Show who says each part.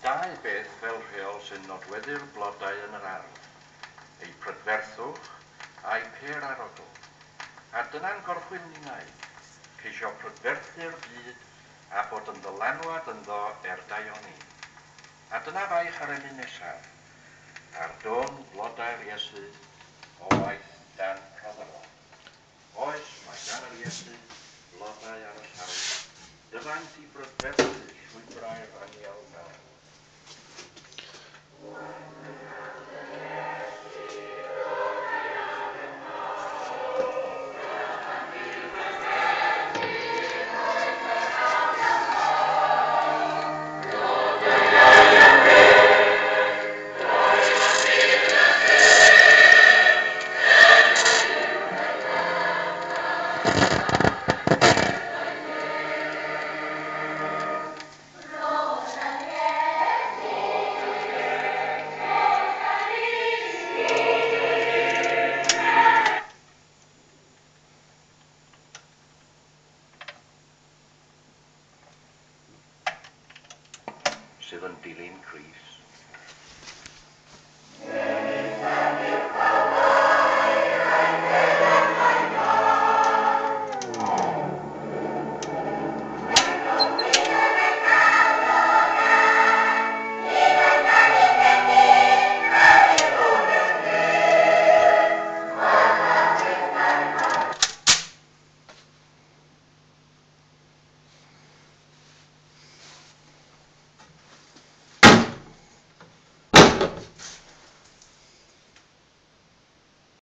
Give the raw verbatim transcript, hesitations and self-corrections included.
Speaker 1: Dau beth fel rheol sy'n nodweddu'r blodau yn yr ardd, eu prydferthwch a'i per arogl. A dyna'n gorchwyn ninnau, ceisio prydferthu'r byd a bod yn ddylanwad ynddo er daioni. A dyna faich ar emyn nesaf, ar dôn blodau'r Iesu o waith Dan Rotherol. Oes, mae gan yr Iesu blodau ar y llaw, dyfaint i brydferthu llwybrau'r aniel nawr.